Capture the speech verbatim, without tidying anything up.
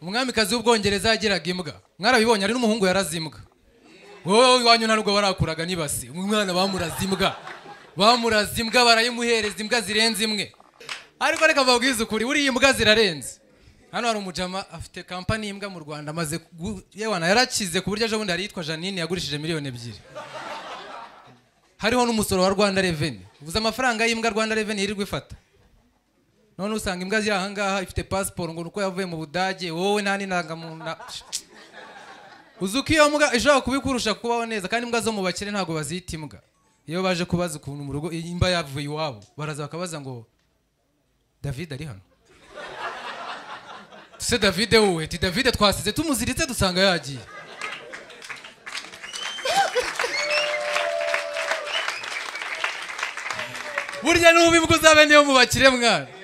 umwamikazi w'ubwongereza yagiraga imbwa mwarabibonye ari n'umuhungu yarazimbwa wowe iwanyu ntabwo barakuraga nibase umwana bamurazimbwa bamurazimbwa barayimuhereza imbwa zirenze imwe ariko reka babwize ukuri uri imbwa zirarenze hano hari umujama afite company y'imbwa mu Rwanda maze yewana yarakize ku buryo ejo bundi yitwa Janine yagurishije miliyoni ebyiri hariho n'umusoro wa Rwanda Revenue uvuze amafaranga y'imbwa Rwanda Revenue yirirwa ifata none usanga imbwa ziri aha ngaha ifite passport ngo nuko yavuye mu Budage wowe nta n'indangamuntu uzuko iyo mbwa ishobora kubikurusha kubaho neza kandi imbwa zo mu bakire ntago bazita imbwa iyo baje kubaza ukuntu mu rugo imba yavuye iwabo baraza bakabaza ngo David ari hano se David wowe ti David twasize tumuziritse dusanga yagiye burya nubimbwa uzabe niyo mu bakire mwana